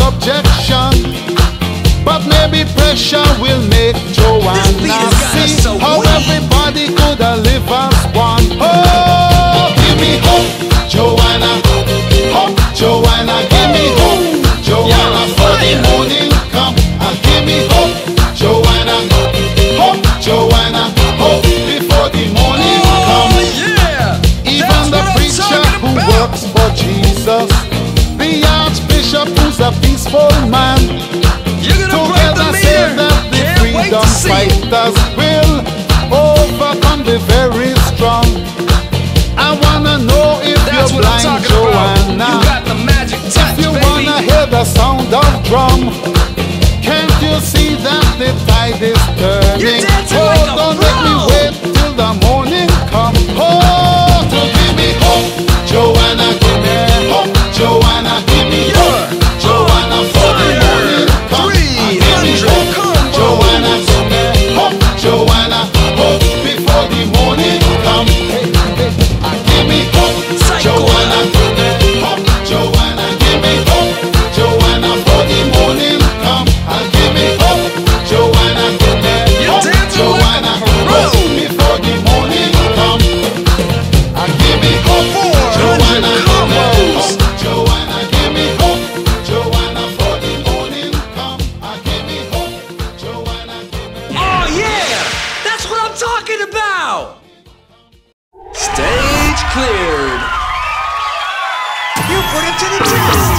subjection, but maybe pressure will make Joanna see how everybody could live as one. Oh, give me hope, Joanna. Hope, Joanna. Give me hope, Joanna. For the morning come and give me hope, Joanna. Hope, Joanna. Hope before the morning come. Even the preacher who works for Jesus, the archbishop who's a peaceful man, together say that the freedom fighters will overcome the very strong. I wanna know if you're blind, Joanna. If you wanna hear the sound of drum, can't you see that the tide is turning? Oh, don't let me wait till the morning come. Oh, to give me hope, Joanna, give me hope, Joanna, give me hope, Joanna, for the morning come. Give me hope, Joanna, give me hope, Joanna, hope before the morning come. Give me hope, Joanna, give me hope, Joanna, give me hope, Joanna, for the morning come. Give me hope, Joanna, give me hope, Joanna, hope before the morning come. Give me hope, Joanna, give me hope, Joanna, give me hope, Joanna, for the morning come. Give me hope, Joanna, give me. Oh yeah, that's what I'm talking about. Stage cleared. You put it to the test.